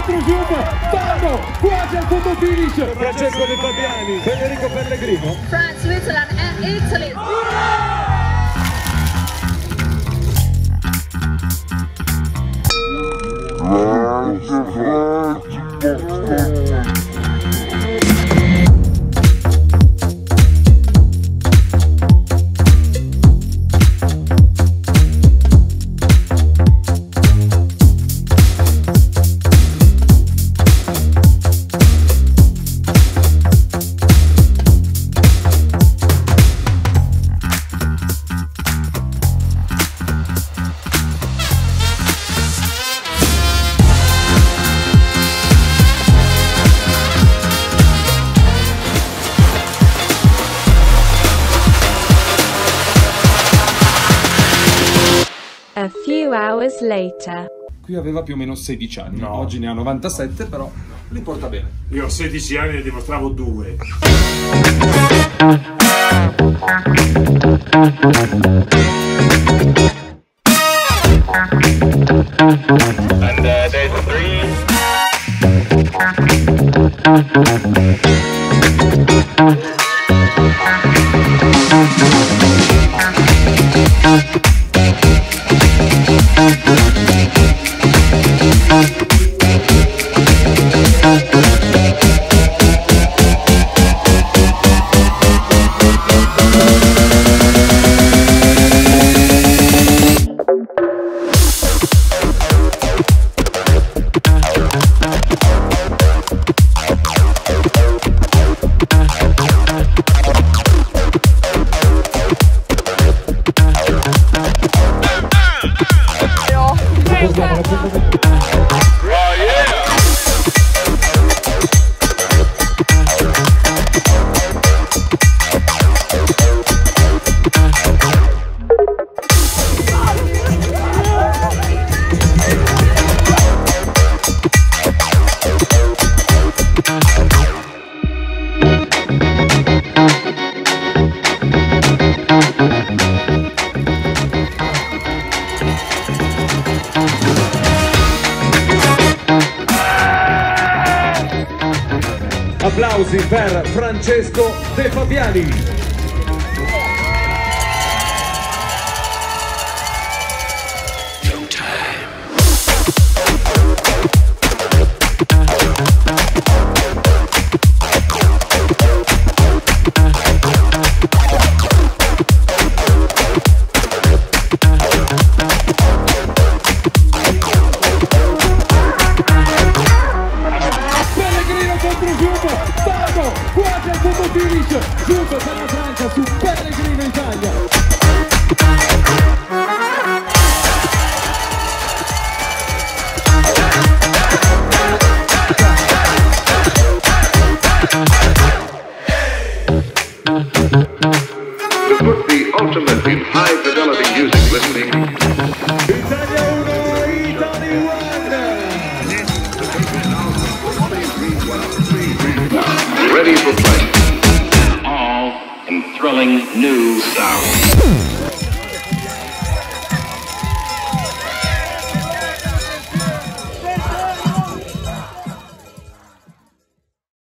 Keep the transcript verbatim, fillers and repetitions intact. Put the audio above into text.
contro Giuba, vanno quasi al foto finish. Francesco De Fabiani, Federico Pellegrino. France, Switzerland and Italy. A few hours later. Qui aveva più o meno sedici anni, No. oggi ne ha novantasette, però li porta bene. Io ho sedici anni e ne dimostravo due. And uh, there's three. Applausi per Francesco De Fabiani. Pellegrino contro Giuba, vanno quasi al foto finish. Giuba per la Francia su Pellegrino Italia. To put the ultimate in high fidelity music listening. Italia uno, Italy one. Ready for play. All in thrilling new sound.